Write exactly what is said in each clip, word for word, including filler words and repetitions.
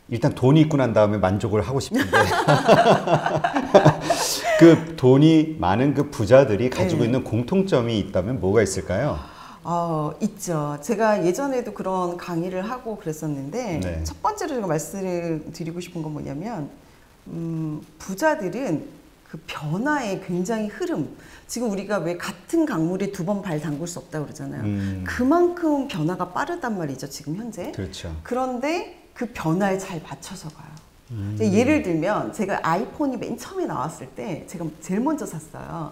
일단 돈이 있고 난 다음에 만족을 하고 싶은데 그 돈이 많은 그 부자들이 가지고 네. 있는 공통점이 있다면 뭐가 있을까요? 어, 있죠. 제가 예전에도 그런 강의를 하고 그랬었는데 네. 첫 번째로 제가 말씀을 드리고 싶은 건 뭐냐면 음, 부자들은 그 변화의 굉장히 흐름, 지금 우리가 왜 같은 강물에 두 번 발 담글 수 없다고 그러잖아요. 음. 그만큼 변화가 빠르단 말이죠, 지금 현재. 그렇죠. 그런데 그 변화에 잘 맞춰서 가요. 음. 예를 들면 제가 아이폰이 맨 처음에 나왔을 때 제가 제일 먼저 샀어요.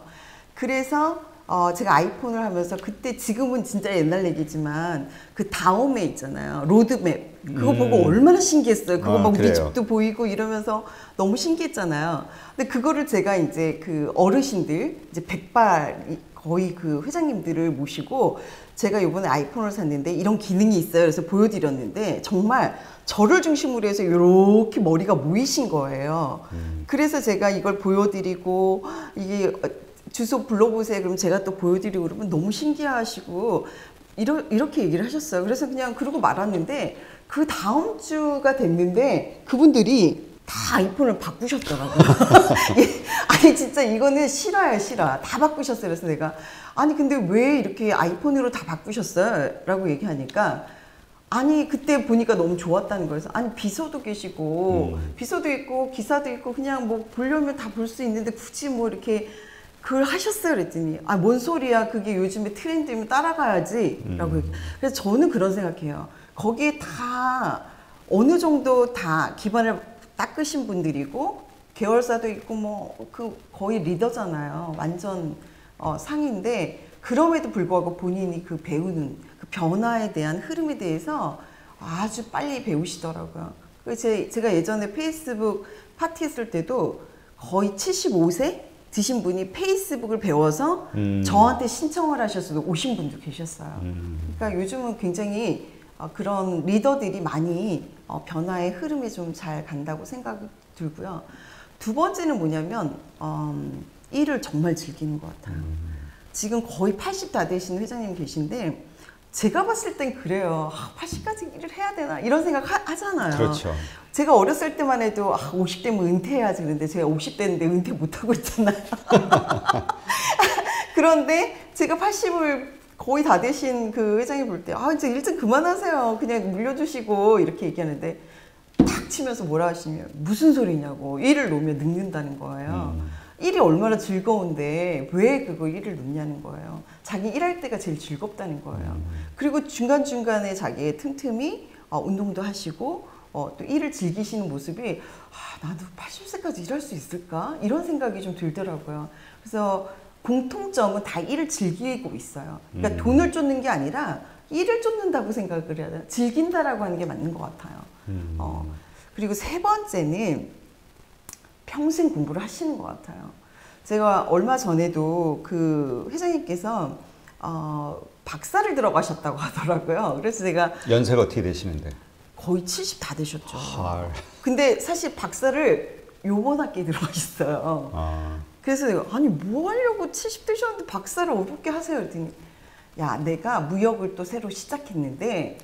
그래서 어 제가 아이폰을 하면서 그때, 지금은 진짜 옛날 얘기지만 그 다음에 있잖아요, 로드맵, 그거 음. 보고 얼마나 신기했어요. 그거 아, 막 우리 그래요. 집도 보이고 이러면서 너무 신기했잖아요. 근데 그거를 제가 이제 그 어르신들, 이제 백발 거의 그 회장님들을 모시고 제가 이번에 아이폰을 샀는데 이런 기능이 있어요. 그래서 보여드렸는데 정말 저를 중심으로 해서 이렇게 머리가 모이신 거예요. 음. 그래서 제가 이걸 보여드리고, 이게 주소 불러보세요. 그럼 제가 또 보여드리고 그러면 너무 신기하시고 이러, 이렇게 얘기를 하셨어요. 그래서 그냥 그러고 말았는데 그 다음 주가 됐는데 그분들이 다 아이폰을 바꾸셨더라고요. 예, 아니 진짜 이거는 실화야, 실화. 다 바꾸셨어요. 그래서 내가 아니 근데 왜 이렇게 아이폰으로 다 바꾸셨어요? 라고 얘기하니까 아니 그때 보니까 너무 좋았다는 거예요. 아니 비서도 계시고 음. 비서도 있고 기사도 있고 그냥 뭐 보려면 다 볼 수 있는데 굳이 뭐 이렇게 그걸 하셨어요. 그랬더니 아 뭔 소리야, 그게 요즘에 트렌드면 따라가야지 라고. 음. 그래서 저는 그런 생각해요. 거기에 다 어느 정도 다 기반을 닦으신 분들이고 계열사도 있고 뭐 그 거의 리더잖아요. 완전 어, 상인데 그럼에도 불구하고 본인이 그 배우는 그 변화에 대한 흐름에 대해서 아주 빨리 배우시더라고요. 그래서 제가 예전에 페이스북 파티 했을 때도 거의 칠십오 세 드신 분이 페이스북을 배워서 음. 저한테 신청을 하셔서 오신 분도 계셨어요. 음. 그러니까 요즘은 굉장히 어, 그런 리더들이 많이 어, 변화의 흐름에 좀 잘 간다고 생각이 들고요. 두 번째는 뭐냐면 음, 일을 정말 즐기는 것 같아요. 음. 지금 거의 팔십 다 되신 회장님 계신데 제가 봤을 땐 그래요. 아, 팔십까지 일을 해야 되나 이런 생각 하, 하잖아요. 그렇죠. 제가 어렸을 때만 해도 아, 오십 대면 은퇴해야지 그런데 제가 오십 대인데 은퇴 못하고 있잖아요. 그런데 제가 팔십을 거의 다 되신 그 회장님 볼 때 아 이제 일 좀 그만하세요. 그냥 물려주시고 이렇게 얘기하는데 탁 치면서 뭐라 하시면 무슨 소리냐고, 일을 놓으면 늙는다는 거예요. 음. 일이 얼마나 즐거운데 왜 그거 일을 놓냐는 거예요. 자기 일할 때가 제일 즐겁다는 거예요. 음. 그리고 중간중간에 자기 틈틈이 어, 운동도 하시고 어, 또 일을 즐기시는 모습이 아, 나도 팔십 세까지 일할 수 있을까? 이런 생각이 좀 들더라고요. 그래서 공통점은 다 일을 즐기고 있어요. 그러니까 음. 돈을 쫓는 게 아니라 일을 쫓는다고 생각을 해야 돼요. 즐긴다라고 하는 게 맞는 것 같아요. 음. 어, 그리고 세 번째는 평생 공부를 하시는 것 같아요. 제가 얼마 전에도 그 회장님께서 어, 박사를 들어가셨다고 하더라고요. 그래서 제가 연세가 어떻게 되시는데? 거의 칠십 다 되셨죠. 헐. 근데 사실 박사를 요번 학기에 들어가셨어요. 아. 그래서 내가 아니 뭐 하려고 칠십 되셨는데 박사를 어렵게 하세요? 그랬더니 야 내가 무역을 또 새로 시작했는데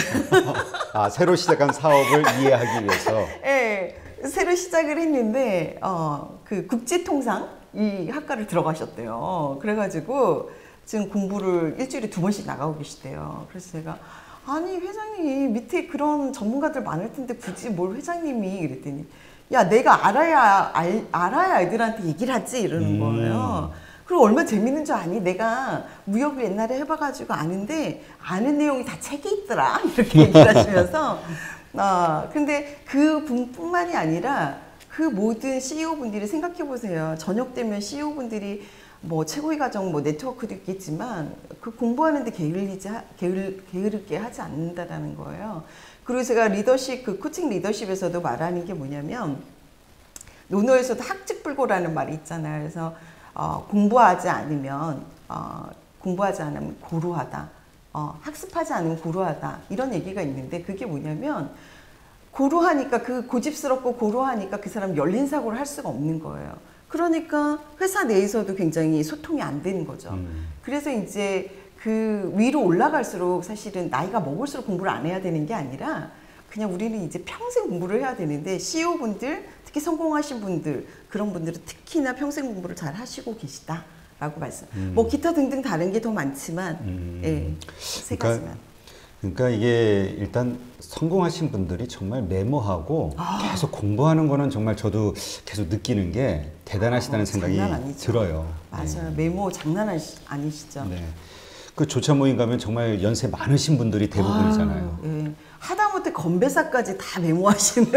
아, 새로 시작한 사업을 이해하기 위해서. 예, 새로 시작을 했는데 어, 그 국제통상 이 학과를 들어가셨대요. 그래가지고 지금 공부를 일주일에 두 번씩 나가고 계시대요. 그래서 제가 아니 회장님 밑에 그런 전문가들 많을 텐데 굳이 뭘 회장님이 그랬더니 야 내가 알아야 알, 알아야 애들한테 얘기를 하지 이러는 음. 거예요. 그리고 얼마나 재밌는 줄 아니? 내가 무역을 옛날에 해봐가지고 아는데 아는 내용이 다 책에 있더라 이렇게 얘기를 하시면서 아 근데 그 분뿐만이 아니라 그 모든 씨이오 분들이 생각해 보세요. 저녁 되면 씨이오 분들이 뭐 최고위 과정 뭐 네트워크도 있겠지만 그 공부하는데 게을리지 게을 게으르게 하지 않는다라는 거예요. 그리고 제가 리더십 그 코칭 리더십에서도 말하는 게 뭐냐면 논어에서도 학직불고라는 말이 있잖아요. 그래서 어, 공부하지 않으면 어, 공부하지 않으면 고루하다. 어, 학습하지 않으면 고루하다. 이런 얘기가 있는데 그게 뭐냐면 고루하니까 그 고집스럽고 고루하니까 그 사람 열린 사고를 할 수가 없는 거예요. 그러니까 회사 내에서도 굉장히 소통이 안 되는 거죠. 음. 그래서 이제 그 위로 올라갈수록 사실은 나이가 먹을수록 공부를 안 해야 되는 게 아니라 그냥 우리는 이제 평생 공부를 해야 되는데 씨이오 분들, 특히 성공하신 분들, 그런 분들은 특히나 평생 공부를 잘 하시고 계시다라고 말씀. 음. 뭐 기타 등등 다른 게 더 많지만, 음. 예, 세 그러니까, 가지만. 그러니까 이게 일단 성공하신 분들이 정말 메모하고 아. 계속 공부하는 거는 정말 저도 계속 느끼는 게 대단하시다는 어, 생각이 장난 아니죠. 들어요. 맞아요. 메모 장난 아시, 아니시죠? 네. 그 조차 모임 가면 정말 연세 많으신 분들이 대부분이잖아요. 아유, 예. 하다못해 건배사까지 다 메모하시는.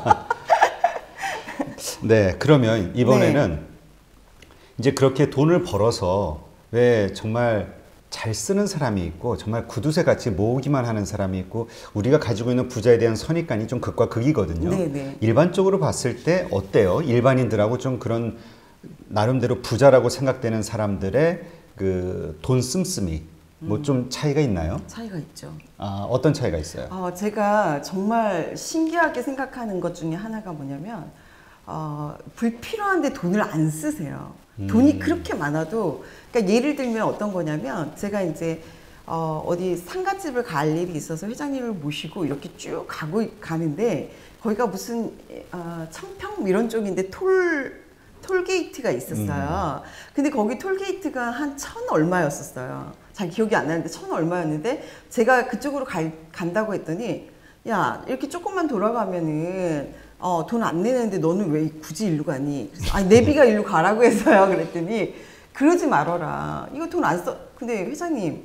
네, 그러면 이번에는 네. 이제 그렇게 돈을 벌어서 왜 정말 잘 쓰는 사람이 있고 정말 구두쇠 같이 모으기만 하는 사람이 있고 우리가 가지고 있는 부자에 대한 선입관이 좀 극과 극이거든요. 네네. 일반적으로 봤을 때 어때요? 일반인들하고 좀 그런 나름대로 부자라고 생각되는 사람들의 그 돈 씀씀이 뭐 좀 차이가 있나요? 차이가 있죠. 아, 어떤 차이가 있어요? 어, 제가 정말 신기하게 생각하는 것 중에 하나가 뭐냐면 어, 불필요한데 돈을 안 쓰세요. 음. 돈이 그렇게 많아도, 그러니까 예를 들면 어떤 거냐면 제가 이제 어, 어디 상가집을 갈 일이 있어서 회장님을 모시고 이렇게 쭉 가고 가는데 거기가 무슨 어, 청평 이런 쪽인데 톨 톨게이트가 있었어요. 음. 근데 거기 톨게이트가 한 천 얼마였었어요. 잘 기억이 안 나는데 천 얼마였는데 제가 그쪽으로 갈, 간다고 했더니 야 이렇게 조금만 돌아가면은 어, 돈 안 내는데 너는 왜 굳이 일로 가니? 그래서 아니 내비가 일로 가라고 해서요. 그랬더니 그러지 말아라. 이거 돈 안 써. 근데 회장님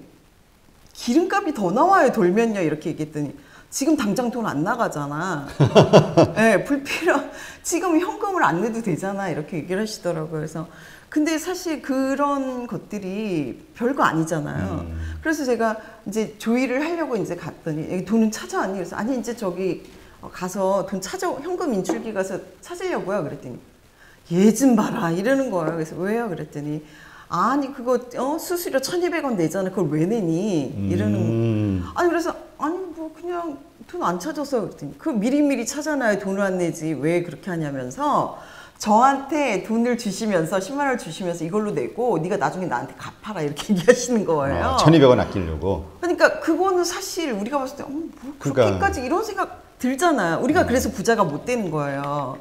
기름값이 더 나와요. 돌면요. 이렇게 얘기했더니 지금 당장 돈 안 나가잖아. 네, 불필요. 지금 현금을 안 내도 되잖아. 이렇게 얘기를 하시더라고요. 그래서 근데 사실 그런 것들이 별거 아니잖아요. 음. 그래서 제가 이제 조의를 하려고 이제 갔더니 돈은 찾아왔니? 그래서 아니 이제 저기 가서 돈 찾아 현금 인출기 가서 찾으려고요. 그랬더니 얘 좀 봐라 이러는 거예요. 그래서 왜요? 그랬더니 아니 그거 어 수수료 천이백 원 내잖아. 그걸 왜 내니? 이러는 음. 아니 그래서 아니 뭐 그냥 돈 안 찾아서 그랬더니 그 미리미리 찾아놔야 돈을 안 내지 왜 그렇게 하냐면서 저한테 돈을 주시면서 십만 원을 주시면서 이걸로 내고 네가 나중에 나한테 갚아라 이렇게 얘기하시는 거예요. 아, 천이백 원 아끼려고. 그러니까 그거는 사실 우리가 봤을 때 어, 뭐 그렇게까지 그러니까. 이런 생각 들잖아요. 우리가 음. 그래서 부자가 못 되는 거예요.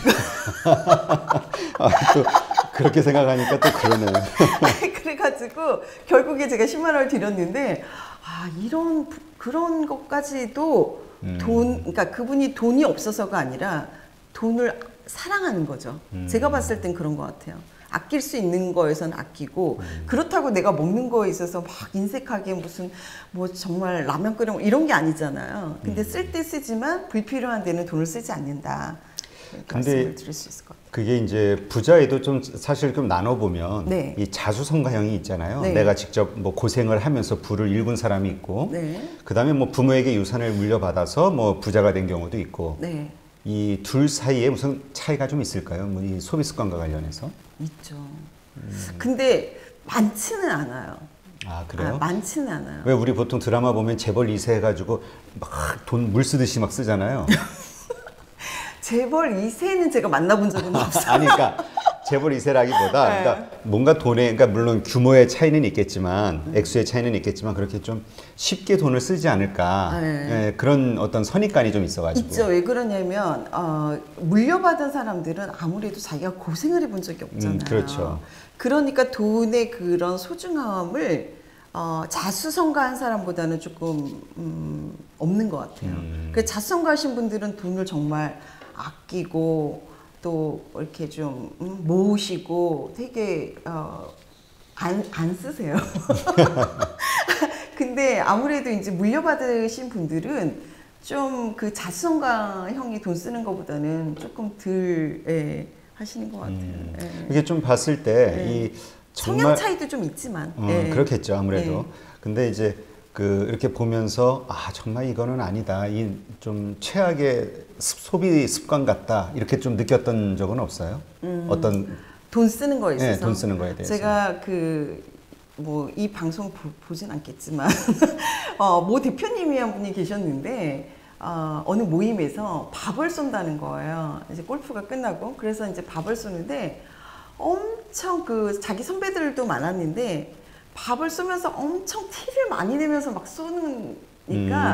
아, 또 그렇게 생각하니까 또 그러네요. 그래가지고 결국에 제가 십만 원을 드렸는데 아 이런 그런 것까지도 음. 돈, 그러니까 그분이 돈이 없어서가 아니라 돈을 사랑하는 거죠. 음. 제가 봤을 땐 그런 것 같아요. 아낄 수 있는 거에선 아끼고 음. 그렇다고 내가 먹는 거에 있어서 막 인색하게 무슨 뭐 정말 라면 끓여 이런 게 아니잖아요. 근데 음. 쓸 때 쓰지만 불필요한 데는 돈을 쓰지 않는다. 근데 드릴 수 있을 것 같아요. 그게 이제 부자에도 좀 사실 좀 나눠보면 네. 이 자수성가형이 있잖아요. 네. 내가 직접 뭐 고생을 하면서 부를 일군 사람이 있고 네. 그다음에 뭐 부모에게 유산을 물려받아서 뭐 부자가 된 경우도 있고 네. 이 둘 사이에 무슨 차이가 좀 있을까요? 뭐 이 소비 습관과 관련해서? 있죠. 음. 근데 많지는 않아요. 아 그래요? 아, 많지는 않아요. 왜 우리 보통 드라마 보면 재벌 이 세 해가지고 막 돈 물 쓰듯이 막 쓰잖아요. 재벌 이 세는 제가 만나본 적은 없어요. 아니, 그러니까 재벌 이 세라기보다 네. 그러니까 뭔가 돈에, 그러니까 물론 규모의 차이는 있겠지만 음. 액수의 차이는 있겠지만 그렇게 좀 쉽게 돈을 쓰지 않을까 네. 네, 그런 어떤 선입관이 좀 있어가지고. 있죠. 왜 그러냐면 어, 물려받은 사람들은 아무래도 자기가 고생을 해본 적이 없잖아요. 음, 그렇죠. 그러니까 돈의 그런 소중함을 어, 자수성가한 사람보다는 조금 음, 없는 것 같아요. 음. 그래서 자수성가하신 분들은 돈을 정말 아끼고 또 이렇게 좀 모으시고 되게 어, 안, 안 쓰세요. 근데 아무래도 이제 물려받으신 분들은 좀 그 자수성가형이 돈 쓰는 것보다는 조금 덜 예, 하시는 것 같아요. 음. 예. 이게 좀 봤을 때 이 예. 정말 성향 차이도 좀 있지만 어, 예. 그렇겠죠 아무래도. 예. 근데 이제 그 이렇게 보면서 아 정말 이거는 아니다, 이 좀 최악의 소비 습관 같다 이렇게 좀 느꼈던 적은 없어요? 음, 어떤 돈 쓰는 거에 있어서. 네, 돈 쓰는 거에 대해서. 제가 그 뭐 이 방송 보, 보진 않겠지만 어, 모 대표님이 한 분이 계셨는데 어, 어느 모임에서 밥을 쏜다는 거예요. 이제 골프가 끝나고 그래서 이제 밥을 쏘는데 엄청 그 자기 선배들도 많았는데 밥을 쏘면서 엄청 티를 많이 내면서 막 쏘니까 음.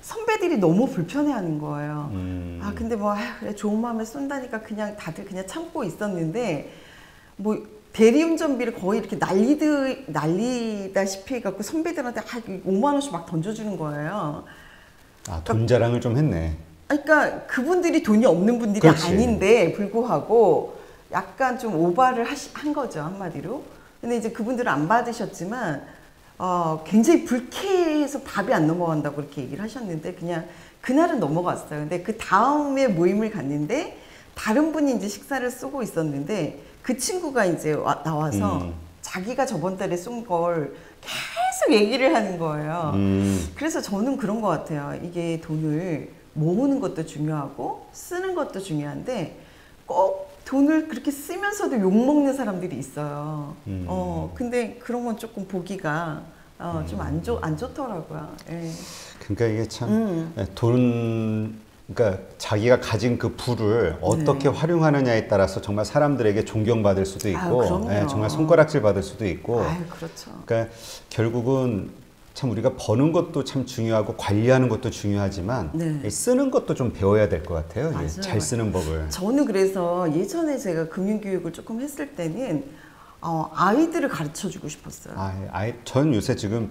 선배들이 너무 불편해하는 거예요. 음. 아 근데 뭐 아휴, 그래 좋은 마음에 쏜다니까 그냥 다들 그냥 참고 있었는데 뭐 대리운전비를 거의 이렇게 날리듯 날리다시피 해갖고 선배들한테 아, 오만 원씩 막 던져주는 거예요. 아, 돈 자랑을 좀 했네. 그러니까 그분들이 돈이 없는 분들이 그렇지. 아닌데 불구하고 약간 좀 오바를 하시, 한 거죠 한마디로. 근데 이제 그분들은 안 받으셨지만 어, 굉장히 불쾌해서 밥이 안 넘어간다고 그렇게 얘기를 하셨는데 그냥 그날은 넘어갔어요. 근데 그 다음에 모임을 갔는데 다른 분이 이제 식사를 쏘고 있었는데 그 친구가 이제 와, 나와서 음. 자기가 저번 달에 쏜 걸 계속 얘기를 하는 거예요. 음. 그래서 저는 그런 것 같아요. 이게 돈을 모으는 것도 중요하고 쓰는 것도 중요한데 꼭 돈을 그렇게 쓰면서도 욕먹는 사람들이 있어요. 음. 어, 근데 그런 건 조금 보기가 어, 좀 안 좋, 안 좋더라고요. 예. 그러니까 이게 참 음. 돈, 그러니까 자기가 가진 그 부를 어떻게 네. 활용하느냐에 따라서 정말 사람들에게 존경받을 수도 아유, 있고, 그럼요. 예, 정말 손가락질 받을 수도 있고. 아유, 그렇죠. 그러니까 결국은 참 우리가 버는 것도 참 중요하고 관리하는 것도 중요하지만 네. 이 쓰는 것도 좀 배워야 될 것 같아요. 이게 맞아요. 잘 쓰는 법을. 저는 그래서 예전에 제가 금융교육을 조금 했을 때는 어, 아이들을 가르쳐 주고 싶었어요. 아, 아이, 전 요새 지금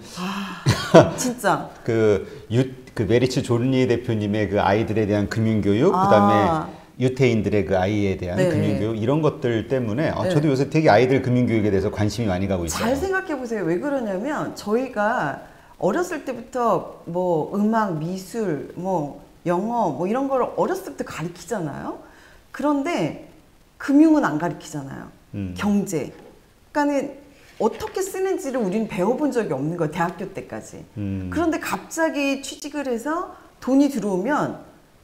진짜. 그, 유, 그 메리츠 존리 대표님의 그 아이들에 대한 금융교육, 아. 그다음에 유태인들의 그 아이에 대한 네. 금융교육 이런 것들 때문에 아, 네. 저도 요새 되게 아이들 금융교육에 대해서 관심이 많이 가고 있어요. 잘 생각해 보세요. 왜 그러냐면 저희가 어렸을 때부터 뭐 음악, 미술, 뭐 영어 뭐 이런 걸 어렸을 때부터 가르치잖아요. 그런데 금융은 안 가르치잖아요. 음. 경제. 그러니까는 어떻게 쓰는지를 우리는 배워본 적이 없는 거예요. 대학교 때까지. 음. 그런데 갑자기 취직을 해서 돈이 들어오면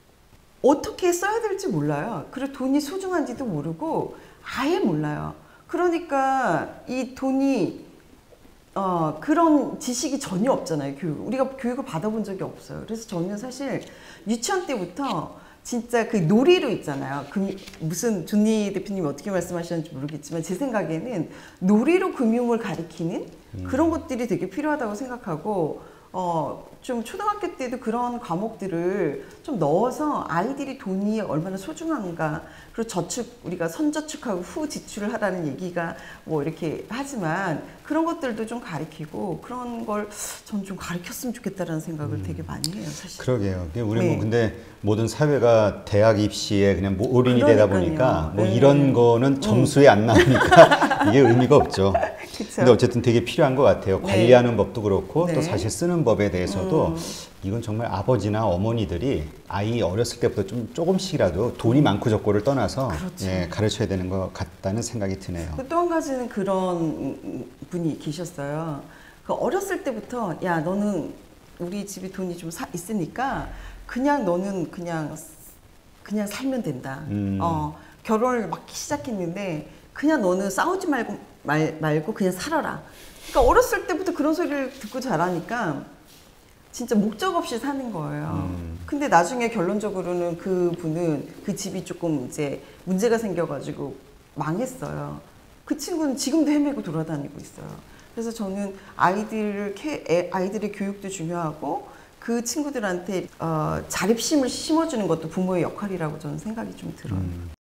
어떻게 써야 될지 몰라요. 그리고 돈이 소중한지도 모르고 아예 몰라요. 그러니까 이 돈이 어, 그런 지식이 전혀 없잖아요. 교육. 우리가 교육을 받아본 적이 없어요. 그래서 저는 사실 유치원 때부터 진짜 그 놀이로 있잖아요. 금, 무슨 존니 대표님이 어떻게 말씀하셨는지 모르겠지만 제 생각에는 놀이로 금융을 가리키는 그런 것들이 되게 필요하다고 생각하고 어, 좀 초등학교 때도 그런 과목들을 좀 넣어서 아이들이 돈이 얼마나 소중한가 그리고 저축 우리가 선저축하고 후 지출을 하라는 얘기가 뭐 이렇게 하지만 그런 것들도 좀 가르치고 그런 걸 전 좀 가르쳤으면 좋겠다라는 생각을 음. 되게 많이 해요 사실. 그러게요. 이게 우리 네. 뭐 근데 모든 사회가 대학 입시에 그냥 뭐 올인이 되다 그러니까요. 보니까 뭐 네. 이런 거는 점수에 안 나오니까 이게 의미가 없죠. 그쵸? 근데 어쨌든 되게 필요한 것 같아요. 네. 관리하는 법도 그렇고 네. 또 사실 쓰는 법에 대해서도 음. 이건 정말 아버지나 어머니들이 아이 어렸을 때부터 좀 조금씩이라도 돈이 많고 적고를 떠나서 그렇죠. 예, 가르쳐야 되는 것 같다는 생각이 드네요. 또 한 가지는 그런 분이 계셨어요. 그 어렸을 때부터 야 너는 우리 집에 돈이 좀 사, 있으니까 그냥 너는 그냥 그냥 살면 된다. 음. 어, 결혼을 막 시작했는데 그냥 너는 싸우지 말고 말, 말고 그냥 살아라. 그러니까 어렸을 때부터 그런 소리를 듣고 자라니까 진짜 목적 없이 사는 거예요. 음. 근데 나중에 결론적으로는 그 분은 그 집이 조금 이제 문제가 생겨가지고 망했어요. 그 친구는 지금도 헤매고 돌아다니고 있어요. 그래서 저는 아이들을 캐, 애, 아이들의 교육도 중요하고 그 친구들한테 어, 자립심을 심어주는 것도 부모의 역할이라고 저는 생각이 좀 들어요. 음.